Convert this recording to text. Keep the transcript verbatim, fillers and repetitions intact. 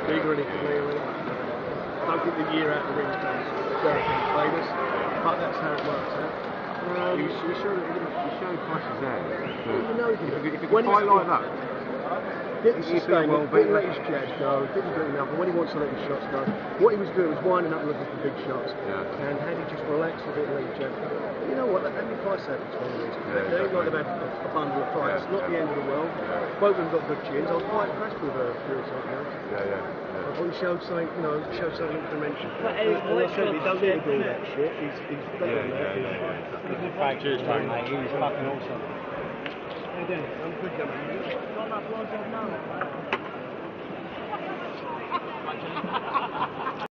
big or anything like that. I don't think the year out the ring comes famous, but that's how it works out. Um, you, you showed you showed Tyson's hand. You know, if you, if you when can fight like that, didn't you sustain well it, didn't let his jabs go, didn't do enough, and when he wants to let his shots go, what he was doing was winding up looking for big shots. Yeah. And had he just relaxed a bit and let his jabs go, you know what, how many fights that between these two? Yeah, they ain't like exactly. they've had a, a bundle of fights, Yeah, not yeah. the end of the world. Yeah. Both of them got good chins. I was quite impressed with uh, Fury Talk now. Yeah, yeah, yeah. I thought he showed something, you know, showed something incremental. But, And, uh, and what I said, he shots don't did need to do all it? that shit. He's, he's better Yeah, than that. yeah, yeah, yeah. He's been practicing, mate. He's fucking awesome. How you doing? I'm good, gentlemen. Got that blowjob now.